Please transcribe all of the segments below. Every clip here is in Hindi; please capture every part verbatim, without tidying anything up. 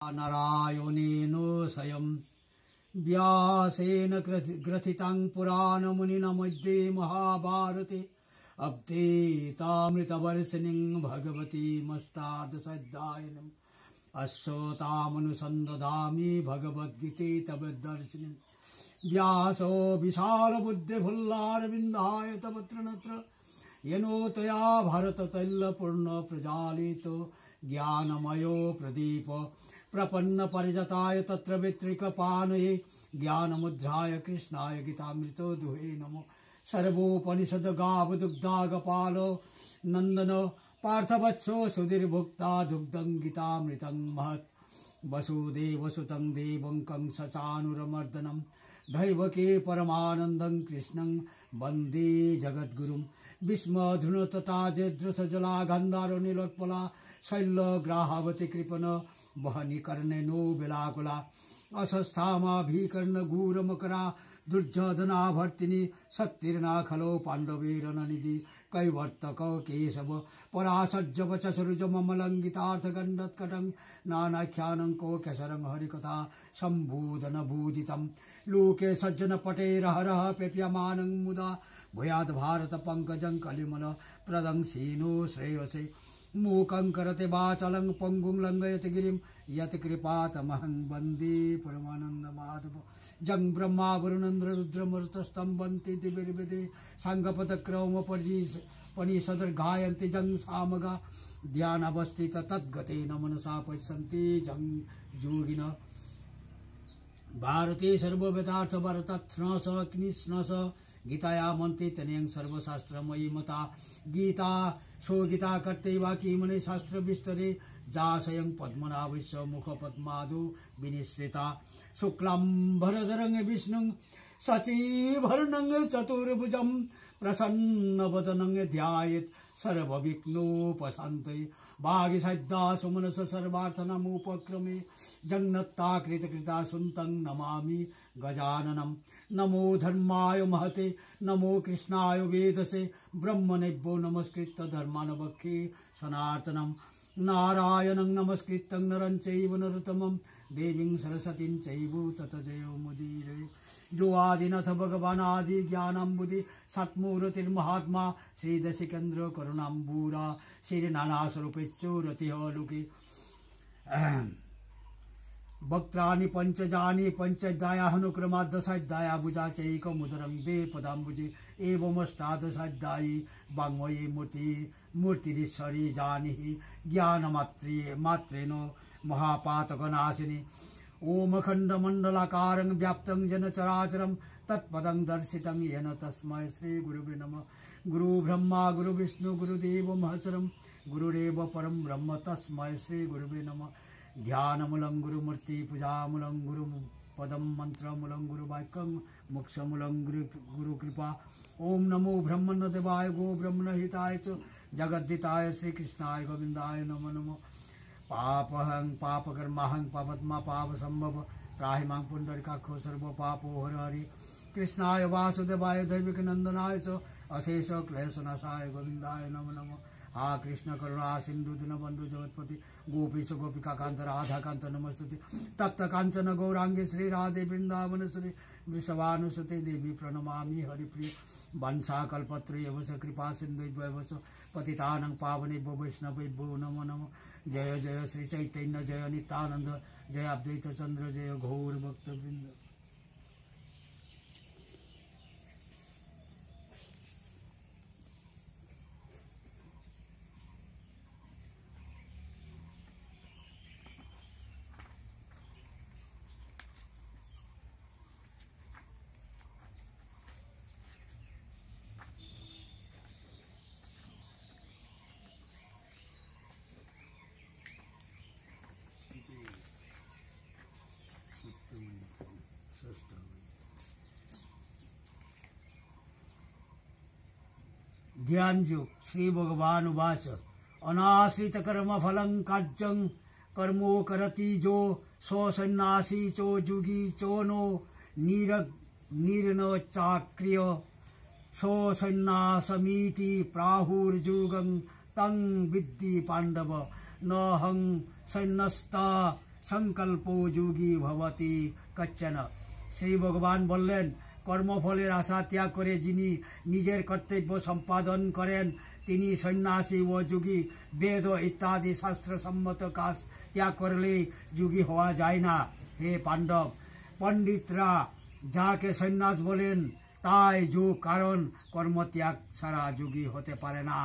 नारायणेन स्वयं व्यासेन ग्रथितं पुराणमुनिना मध्ये महाभारते अब्देतामृतवर्षिणीं भगवतीमष्टादशाध्यायिनीम् अश्वतामनुसन्दधामि भगवद्गीते तवदर्शिनीम् व्यासो विशालबुद्धिफुल्लारविन्दाय तव तृणत्र येनो त्वया भारततैलपूर्ण प्रज्वालितो ज्ञानमयो प्रदीप प्रपन्न परिजताय तत्र वित्रिकपाणये ज्ञानमुद्राय कृष्णाय गीतामृतो दुहे नमो सर्वोपनिषद गाव दुग्धा गपालो नंदन पार्थवत्सो सुधीर्भुक्ता दुग्धं गीतामृतं महत् वसुदेवसुतं देवं कंसचाणूरमर्दनं दैवके परमानन्दं कृष्णं वन्दे जगद्गुरुं भीष्मधनुतटाजेद्रथजला गन्धारुणीलोत्पला शैलग्राहावती कृपण वहनी कर्णेनो बेलाकुला अशस्थामा भीकर्ण गूरमकरा दुर्योधनाभर्तिनी सत्तीर्णा खलो पाण्डवेरननिधि कैवर्तक केशव पराशज्जवचसरुज ममलङ्गितार्थगण्डत्कटं नानाख्यानं कोक्यशरं हरिकथा सम्बोधन भूजितं लोके सज्जनपटेरहरः पेप्यमानं मुदा भूयाद् भारत पंकजं कलिमल प्रदं सीनो श्रेयसे मूकं करते वाचलं पंगुं लंघयति गिरिं यत्कृपातमहं वन्दे परमानन्दमाधव जं ब्रह्मा वरुणेन्द्र रुद्रमरुतस्तं वन्ति दिव्यविदे साङ्गपदक्रौमपरिसदर्गायन्ति जं सामगा ध्यानावस्थित तद्गतेन मनसा पश्यन्ति जं योगिनः भारते सर्ववेदार्थ भरतत्स्नस कृष्णस गीताया मंत्रे तनयं सर्वशास्त्रमयी मता गीता सो गीता कर्तैवा किमने शास्त्र विस्तरे जाशयं पद्मनाभस्य मुख पद्मादो विनिश्रिता शुक्लं भरधरं विष्णुं शशिवर्णं चतुर्भुजं प्रसन्नवदनं ध्यायेत् सर्वविघ्नोपशान्तये भाग्यसिद्धा सुमनस सर्वार्थनमुपक्रमे जगन्नत्ता कृतकृता सुन्तं नमामि गजाननं नमो धर्माय महते नमो कृष्णाय वेदसे ब्रह्मणेभ्यो नमस्कृत्य धर्मानवक्षे सनातनं नारायणं नमस्कृत्यं नरं चैव नरोत्तमं देवीं सरस्वतीं चैव ततो जयमुदीरये जो आदिनाथ भगवान् आदि ज्ञानाम्बुधि सत्मूर्तिर्महात्मा श्रीदशिकेन्द्र करुणाम्बुरा श्रीनानास्वरूपेश्वरतिः लोके वक्त्राणि पञ्चजानि पञ्चध्यायानुक्रमात् दशाध्याया भुजा चैकमुदरं द्वे पदाम्बुजे एवमष्टादशाध्यायी वाङ्मयी मूर्ति मूर्तिरीश्वरी जानिः ज्ञानमात्रे मात्रेण महापातकनाशिनी ओम खण्डमण्डलाकारं व्याप्तं येन चराचरं तत्पदं दर्शितं येन तस्मै श्रीगुरुवे नमः गुरु ब्रह्मा गुरु विष्णु गुरुदेव महेश्वरं गुरुरेव परं ब्रह्म तस्मै श्रीगुरुवे नमः ध्यानमूलं गुरुमूर्ति पूजामूलं गुरु पदं मंत्रमूलं गुरुवाक्यं मोक्षमूलं गुरु गुरुकृपा ओम नमो ब्रह्मण्यदेवाय गो ब्रह्मणहिताय च जगद्दिताय श्रीकृष्णाय गोविन्दाय नमो नमः पापहं पापकर्माहं पापत्मा पाप संभव त्राहि मां पुंडरीकाक्षो सर्व पापो हर हरि कृष्णाय वासुदेवाय दैविक नंदनाय च अशेष क्लेशनाशाय गोविन्दाय नमो नमः हा कृष्ण करुणा सिंधु दीनबंधु जगत्पति गोपीश गोपिका कांत राधा कांत नमस्तुते तप्त कांचन गौरांगे श्री राधे वृंदावनेश्वरी वृषभानुसुते देवी प्रणमामि हरिप्रिय वंशाकल्पत्रयवश कृपा सिन्धुभ्यवश पतितानं पावनेभ्यो वैष्णवेभ्यो नमो नमः जय जय श्री चैतन्य जय नित्यानंद जय अद्वैत चंद्र जय घोर भक्तवृंद। ध्यान जो श्री भगवान उवाच अनाश्रित कर्म फलं कार्यं कर्मो करति जो सो सन्यासी चो जुगी चो नो नीर नीरन चाक्रिय सो सन्यासमीति प्राहुर्जुगं तं विद्धि पांडव न हं सन्नस्ता সংকল্পো যোগী ভবতি কচ্চন। শ্রী ভগবান বললেন, কর্মফলের আশা ত্যাগ করে যিনি নিজের কর্তব্য সম্পাদন করেন তিনি সন্ন্যাসী ও যোগী। বেদ ইত্যাদি শাস্ত্রসম্মত কাজ ত্যাগ করলে যোগী হওয়া যায় না। হে পাণ্ডব, পণ্ডিতরা যাকে সন্ন্যাস বলেন তাই যোগ, কারণ কর্মত্যাগ ছাড়া যোগী হতে পারে না।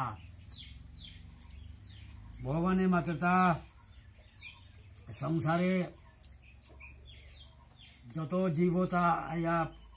ভগবানের মাত্রতা সংসারে যত জীৱতা আয়া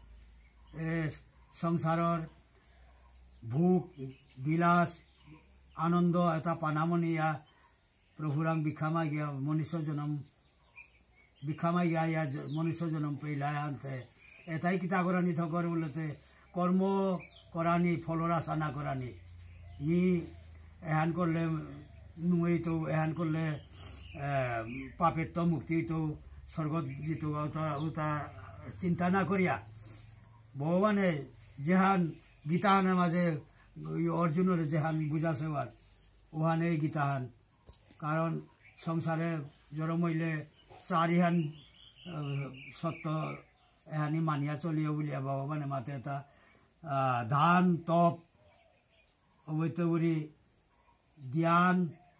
সংসাৰৰ ভোগ বিলাস আনন্দ এটা পানামনিয়া প্ৰভুৰাং ভিক্ষামাই গিয়া মনুষ্য জনম ভিক্ষামাই গিয়া ইয়া মনুষ্য জনম পেলাই আনতে এটাই কিতা কৰানি থকৰ বোলতে কৰ্ম কৰানি ফলৰ আশা না কৰানি। মি এহান করলে নুই তো এহান করলে পাপের তো মুক্তি তো স্বর্গ যিটো ওটা চিন্তা না করিয়া ভগবানে যেহান গীতাহানের মাঝে অর্জুনের যেহান বুঝাছে ওহান এই গীতাহান। কারণ সংসারে জড়মইলে চারিহান সত্য এহানি মানিয়া চলিও বলিয়া ভগবানে মাতে এটা ধান তপ অবৈতগুড়ি ধ্যান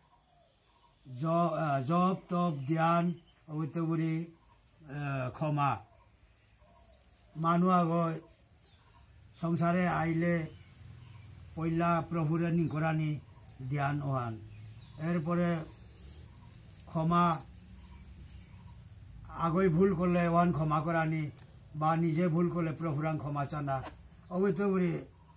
জপ তপ ধ্যান অবৈতগুড়ি ক্ষমা। মানুষ আগয় সংসারে আইলে পয়লা প্রভুরে নিকরানি ধ্যান ওহান, এরপরে ক্ষমা আগই ভুল করলে ওহান ক্ষমা করানি বা নিজে ভুল করলে প্রভুরাং ক্ষমা চানা অবৈতগুড়ি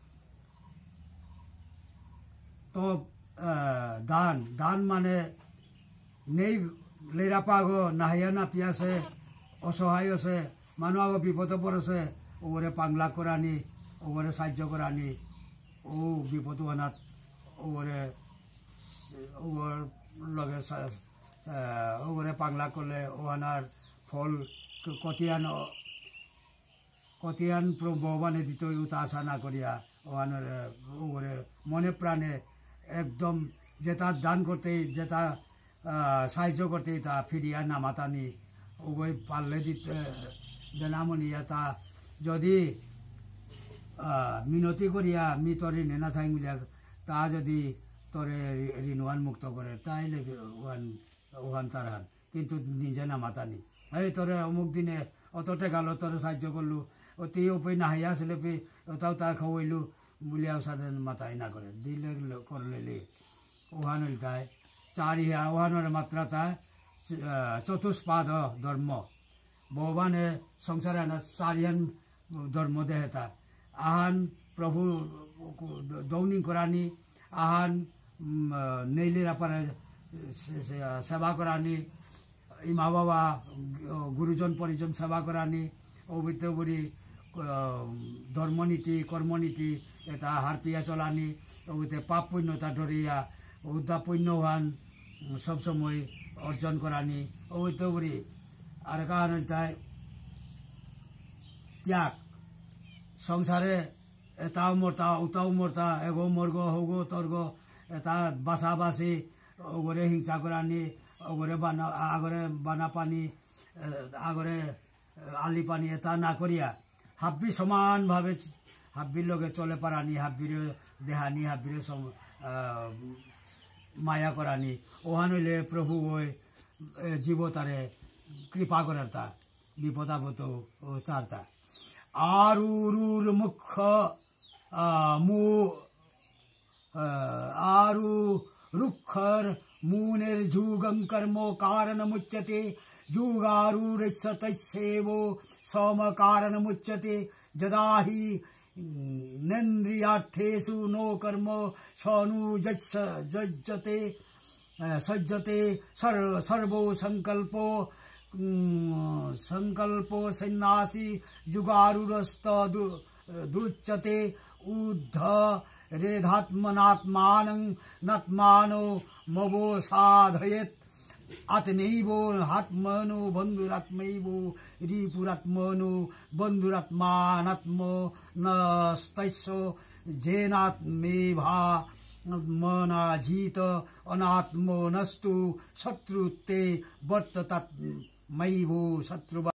তো দান। দান মানে নেই লেরা পাগ নাহিয়া না পিয়াছে অসহায় আছে মানুষ আগ বিপদ পড়েছে ওরে পাংলা করানি ওরে সাহায্য করানি ও বিপদ আনাত ওরে ওর লগে ওরে পাংলা করলে ওহানার ফল কতিয়ান কতিয়ান ভগবানে দিত ওটা আশা না করিয়া ওহানের ওরে মনে প্রাণে একদম যেটা দান করতে যেটা সাহায্য করতে তা ফিরিয়া নামাতানি ওই পারলে দিতে দেনামনি তা যদি মিনতি করিয়া মি তরে নেনা থাই মিলিয়া তা যদি তরে ঋণওয়ান মুক্ত করে তাইলে ওহান ওহান তারহান, কিন্তু নিজে নামাতানি এই তরে অমুক দিনে অতটে গাল তরে সাহায্য করলু অতি উপায় নাহিয়া আসলে পে ওটাও তা খাওয়াইলু বুলিয়াও সাথে মাথায় না করে দিলে করলে ওহান তাই চারিহা ওহানের মাত্রা তাই চতুষ্পাদ ধর্ম। ভগবানে সংসারে চারিহান ধর্ম দেহেতা আহান প্রভু দৌনি করানি আহান নেইলিরা পারে সেবা করানি মা বাবা গুরুজন পরিজন সেবা করানি অবিতগুড়ি ধর্মনীতি কর্মনীতি এটা হারপিয়া চলানি ওতে পাপ পুণ্যতা ধরিয়া উদ্ধা পুণ্যহান সবসময় অর্জন করানি ওইতগুড়ি আর কারণ তাই ত্যাগ। সংসারে এটাও মরতা ওটাও মরতা এগো মর্গ হগো তর্গ এটা বাসাবাসি ওগরে হিংসা করানি ওগরে বানা আগরে বানা পানি আগরে আলি পানি এটা না করিয়া হাব্বি সমানভাবে হাব্বির লগে চলে পারানি হাব্বির দেহানি হাব্বির মায়া করানি ওহান হইলে প্রভু ওই জীবতারে কৃপা করার তা বিপদাবত ও চারতা। আরুর মুখ্য মু আরু রুক্ষর মুনের যুগং কর্ম কারণ মুচ্যতে যুগারুরস্য তস্যেবো সম কারণ মুচ্যতে যদা হি নেন্দ্রিয়ার্থেষু নো কর্ম সনুযজ্যতে সজ্জতে সর্বো সংকল্পো সংকল্পো সন্ন্যাসী যুগারুরস্ত দুচ্যতে ঊর্ধ্ব रेधात्मनात्मानं नात्मानो मवो साधयेत् आत्मैव आत्मनो बन्धुरात्मैव रिपुरात्मनो बन्धुरात्मानात्मो नस्तस्य जेनात्मेभा मनाजीत अनात्मो नस्तु शत्रुते वर्ततात् मयि भो शत्रु